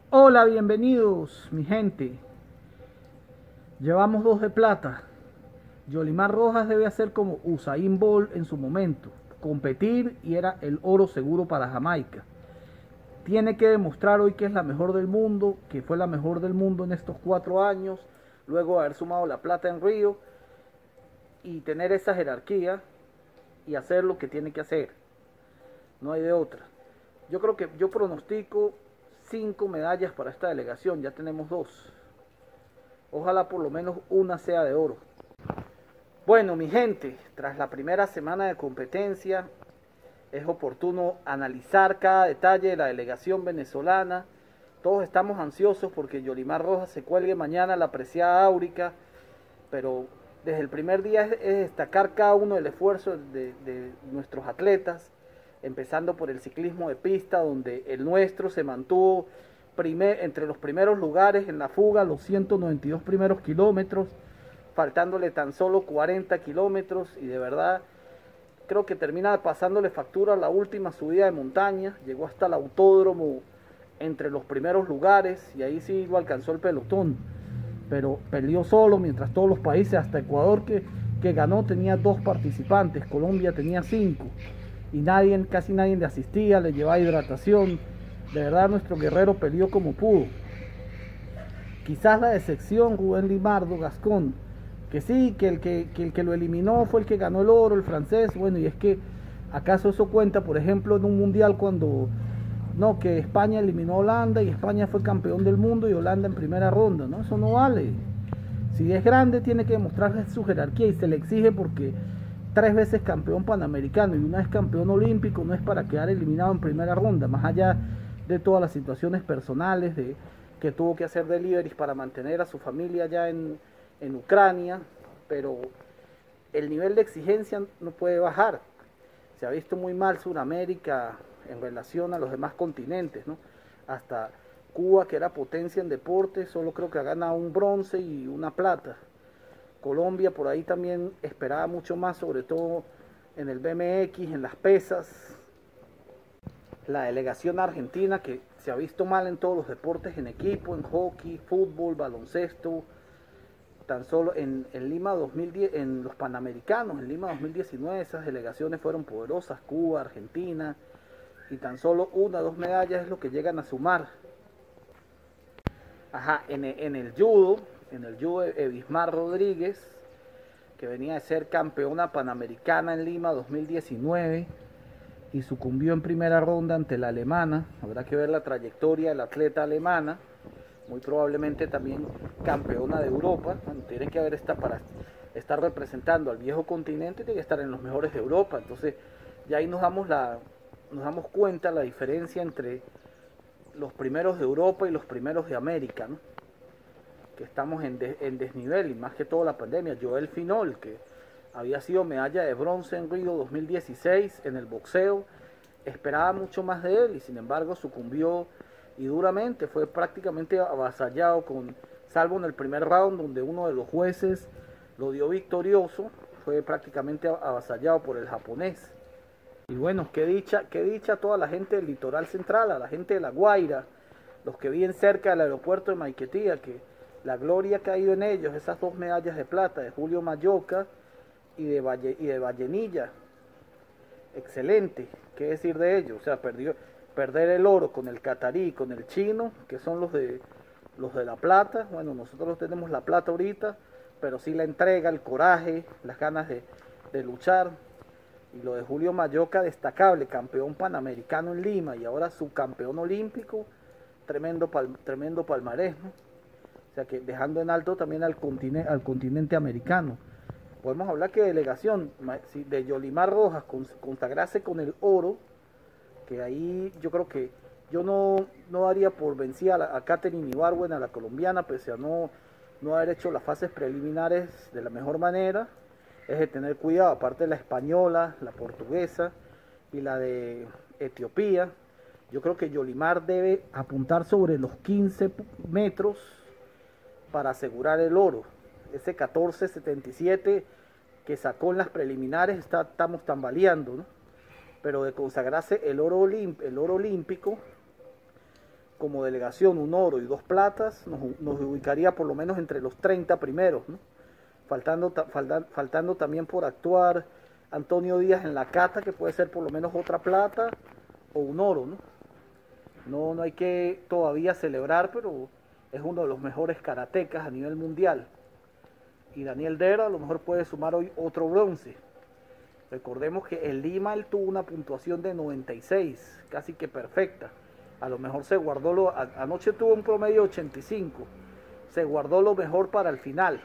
Hola, bienvenidos, mi gente. Llevamos dos de plata. Yolimar Rojas debe hacer como Usain Bolt en su momento, competir y era el oro seguro para Jamaica. Tiene que demostrar hoy que es la mejor del mundo, que fue la mejor del mundo en estos 4 años, luego de haber sumado la plata en Río y tener esa jerarquía y hacer lo que tiene que hacer. No hay de otra. Yo creo que yo pronostico 5 medallas para esta delegación, ya tenemos dos. Ojalá por lo menos una sea de oro. Bueno, mi gente, tras la primera semana de competencia, es oportuno analizar cada detalle de la delegación venezolana. Todos estamos ansiosos porque Yolimar Rojas se cuelgue mañana la preciada Áurica, pero desde el primer día es destacar cada uno del esfuerzo de nuestros atletas, empezando por el ciclismo de pista, donde el nuestro se mantuvo entre los primeros lugares en la fuga, los 192 primeros kilómetros, faltándole tan solo 40 kilómetros, y de verdad creo que termina pasándole factura a la última subida de montaña, llegó hasta el autódromo entre los primeros lugares y ahí sí lo alcanzó el pelotón, pero perdió solo, mientras todos los países, hasta Ecuador que ganó, tenía 2 participantes, Colombia tenía 5 y casi nadie le asistía, le llevaba hidratación. De verdad nuestro guerrero peleó como pudo. Quizás la decepción, Rubén Limardo, Gascón, que sí, que el que lo eliminó fue el que ganó el oro, el francés. Bueno, y es que, ¿acaso eso cuenta, por ejemplo, en un mundial cuando, no, que España eliminó a Holanda y España fue campeón del mundo y Holanda en primera ronda? No, eso no vale. Si es grande tiene que demostrar su jerarquía y se le exige porque 3 veces campeón panamericano y una vez campeón olímpico no es para quedar eliminado en primera ronda, más allá de todas las situaciones personales, de que tuvo que hacer deliveries para mantener a su familia allá en Ucrania, pero el nivel de exigencia no puede bajar. Se ha visto muy mal Sudamérica en relación a los demás continentes, ¿no? Hasta Cuba, que era potencia en deporte, solo creo que ha ganado un bronce y una plata. Colombia por ahí también esperaba mucho más, sobre todo en el BMX, en las pesas. La delegación argentina, que se ha visto mal en todos los deportes en equipo, en hockey, fútbol, baloncesto. Tan solo en Lima 2010, en los Panamericanos, en Lima 2019, esas delegaciones fueron poderosas, Cuba, Argentina, y tan solo 1 o 2 medallas es lo que llegan a sumar. Ajá, en el judo Evismar Rodríguez, que venía de ser campeona panamericana en Lima 2019 y sucumbió en primera ronda ante la alemana. Habrá que ver la trayectoria de la atleta alemana, muy probablemente también campeona de Europa. Bueno, tiene que haber para estar representando al viejo continente, tiene que estar en los mejores de Europa. Entonces ya ahí nos damos cuenta la diferencia entre los primeros de Europa y los primeros de América, ¿no? Que estamos en desnivel, y más que todo la pandemia. Joel Finol, que había sido medalla de bronce en Río 2016 en el boxeo, esperaba mucho más de él y sin embargo sucumbió y duramente, fue prácticamente avasallado, salvo en el primer round donde uno de los jueces lo dio victorioso, fue prácticamente avasallado por el japonés. Y bueno, qué dicha a toda la gente del litoral central, a la gente de La Guaira, los que viven cerca del aeropuerto de Maiquetía, que la gloria ha caído en ellos, esas 2 medallas de plata de Julio Mayoca y de Vallenilla. Excelente, qué decir de ellos. O sea, perder el oro con el catarí, con el chino, que son los de la plata. Bueno, nosotros tenemos la plata ahorita, pero sí la entrega, el coraje, las ganas de luchar. Y lo de Julio Mayoca, destacable, campeón panamericano en Lima y ahora subcampeón olímpico, tremendo palmarés, ¿no? O sea que dejando en alto también al continente americano. Podemos hablar que delegación de Yolimar Rojas consagrarse con el oro, que ahí yo creo que yo no daría por vencida a Katherine Ibargüen, a la colombiana, pese a no haber hecho las fases preliminares de la mejor manera. Es de tener cuidado, aparte de la española, la portuguesa y la de Etiopía. Yo creo que Yolimar debe apuntar sobre los 15 metros para asegurar el oro. Ese 14.77 que sacó en las preliminares estamos tambaleando, ¿no? Pero de consagrarse el oro olímpico, como delegación un oro y 2 platas, nos ubicaría por lo menos entre los 30 primeros, ¿no? Faltando también por actuar Antonio Díaz en la cata, que puede ser por lo menos otra plata o un oro, ¿no? No hay que todavía celebrar, pero es uno de los mejores karatecas a nivel mundial. Y Daniel Der a lo mejor puede sumar hoy otro bronce. Recordemos que en Lima él tuvo una puntuación de 96, casi que perfecta. A lo mejor se guardó, anoche tuvo un promedio de 85, se guardó lo mejor para el final.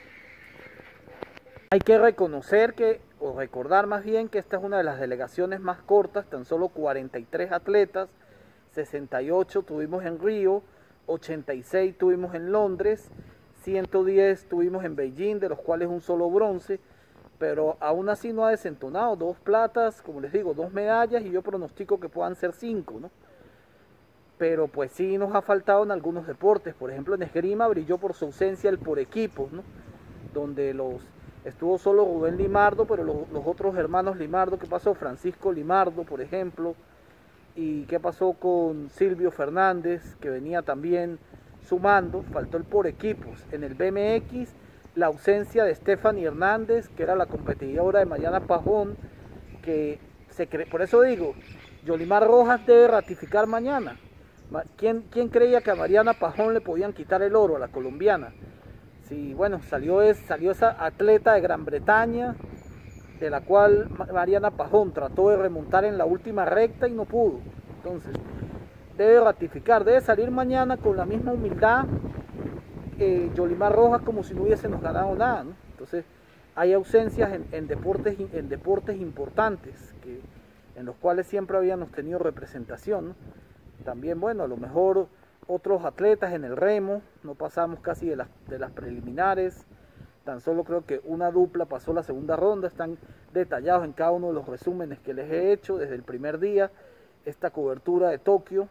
Hay que reconocer o recordar más bien, que esta es una de las delegaciones más cortas, tan solo 43 atletas, 68 tuvimos en Río, 86 tuvimos en Londres, 110 tuvimos en Beijing, de los cuales un solo bronce, pero aún así no ha desentonado, 2 platas, como les digo, 2 medallas, y yo pronostico que puedan ser 5, ¿no? Pero pues sí nos ha faltado en algunos deportes. Por ejemplo, en esgrima brilló por su ausencia el por equipos, ¿no? Donde estuvo solo Rubén Limardo, pero los otros hermanos Limardo, ¿qué pasó? Francisco Limardo, por ejemplo, y qué pasó con Silvio Fernández, que venía también sumando. Faltó el por equipos. En el BMX, la ausencia de Stephanie Hernández, que era la competidora de Mariana Pajón, que por eso digo, Yolimar Rojas debe ratificar mañana. ¿Quién creía que a Mariana Pajón le podían quitar el oro, a la colombiana? Sí, bueno, salió esa atleta de Gran Bretaña, de la cual Mariana Pajón trató de remontar en la última recta y no pudo. Entonces, debe ratificar, debe salir mañana con la misma humildad Yolimar Rojas, como si no hubiésemos ganado nada, ¿no? Entonces, hay ausencias en deportes importantes, en los cuales siempre habíamos tenido representación, ¿no? También, bueno, a lo mejor otros atletas en el remo, no pasamos casi de las preliminares, tan solo creo que una dupla pasó la segunda ronda, están detallados en cada uno de los resúmenes que les he hecho desde el primer día, esta cobertura de Tokio.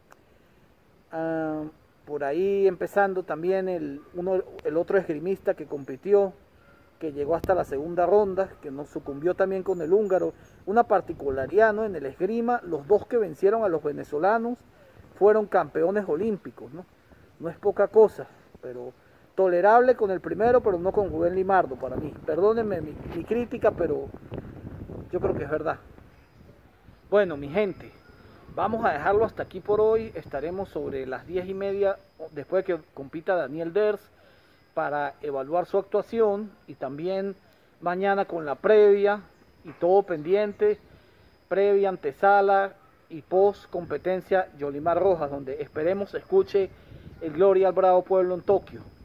Por ahí empezando también el otro esgrimista que compitió, que llegó hasta la segunda ronda, que nos sucumbió también con el húngaro. Una particularidad, ¿no? En el esgrima, los 2 que vencieron a los venezolanos fueron campeones olímpicos, ¿no? No es poca cosa, pero tolerable con el primero, pero no con Rubén Limardo para mí. Perdónenme mi crítica, pero yo creo que es verdad. Bueno, mi gente, vamos a dejarlo hasta aquí por hoy. Estaremos sobre las 10:30, después de que compita Daniel Ders, para evaluar su actuación, y también mañana con la previa y todo pendiente, previa, antesala y post competencia Yolimar Rojas, donde esperemos escuche el Gloria al Bravo Pueblo en Tokio.